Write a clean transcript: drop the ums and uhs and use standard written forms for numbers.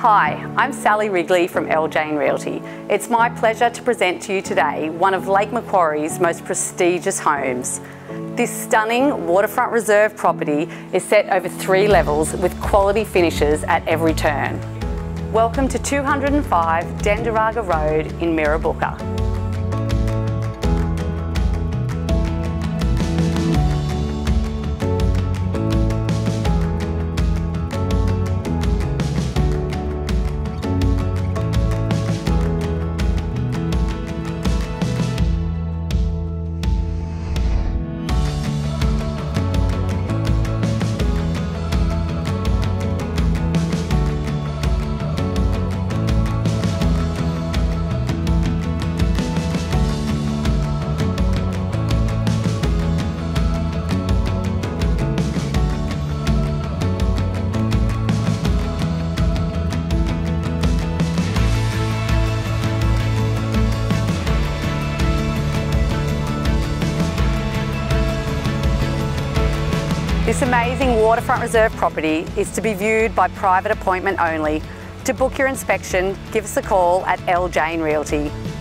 Hi, I'm Sally Wrigley from L. Jane Realty. It's my pleasure to present to you today one of Lake Macquarie's most prestigious homes. This stunning waterfront reserve property is set over 3 levels with quality finishes at every turn. Welcome to 205 Dandaraga Road in Mirabooka. This amazing waterfront reserve property is to be viewed by private appointment only. To book your inspection, give us a call at L. Jane Realty.